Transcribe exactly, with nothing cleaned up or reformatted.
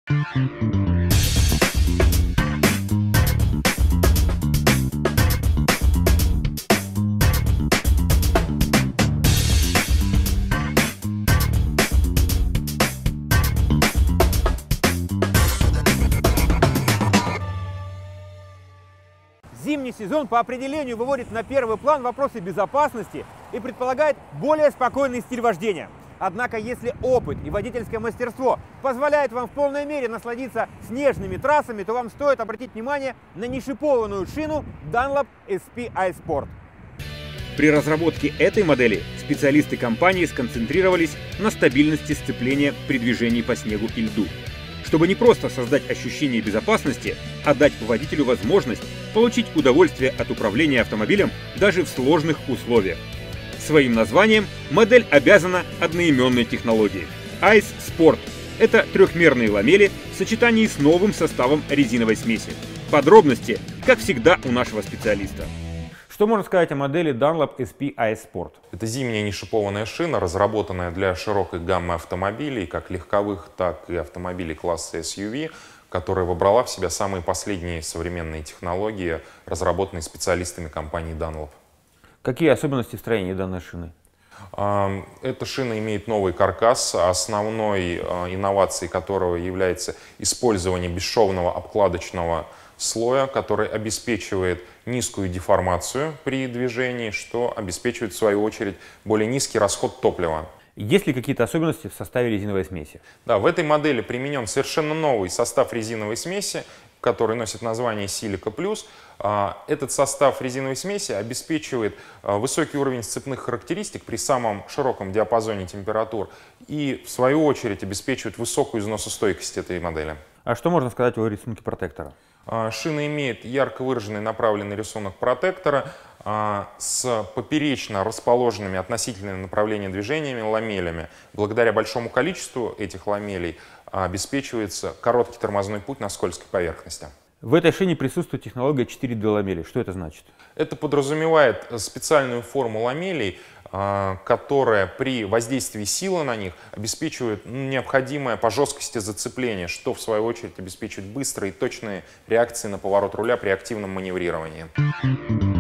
Зимний сезон по определению выводит на первый план вопросы безопасности и предполагает более спокойный стиль вождения. Однако, если опыт и водительское мастерство позволяют вам в полной мере насладиться снежными трассами, то вам стоит обратить внимание на нешипованную шину Dunlop эс пи iSport. При разработке этой модели специалисты компании сконцентрировались на стабильности сцепления при движении по снегу и льду, чтобы не просто создать ощущение безопасности, а дать водителю возможность получить удовольствие от управления автомобилем даже в сложных условиях. Своим названием модель обязана одноименной технологии. iSport – это трехмерные ламели в сочетании с новым составом резиновой смеси. Подробности, как всегда, у нашего специалиста. Что можно сказать о модели Dunlop эс пи iSport? Это зимняя нешипованная шина, разработанная для широкой гаммы автомобилей, как легковых, так и автомобилей класса эс ю ви, которая вобрала в себя самые последние современные технологии, разработанные специалистами компании Dunlop. Какие особенности строения данной шины? Эта шина имеет новый каркас, основной инновацией которого является использование бесшовного обкладочного слоя, который обеспечивает низкую деформацию при движении, что обеспечивает в свою очередь более низкий расход топлива. Есть ли какие-то особенности в составе резиновой смеси? Да, в этой модели применен совершенно новый состав резиновой смеси, который носит название Silica Plus. Этот состав резиновой смеси обеспечивает высокий уровень сцепных характеристик при самом широком диапазоне температур и, в свою очередь, обеспечивает высокую износостойкость этой модели. А что можно сказать о рисунке протектора? Шина имеет ярко выраженный направленный рисунок протектора с поперечно расположенными относительно направления движениями ламелями. Благодаря большому количеству этих ламелей обеспечивается короткий тормозной путь на скользкой поверхности. В этой шине присутствует технология четыре дэ ламели. Что это значит? Это подразумевает специальную форму ламелей, которая при воздействии силы на них обеспечивает необходимое по жесткости зацепление, что в свою очередь обеспечивает быстрые и точные реакции на поворот руля при активном маневрировании.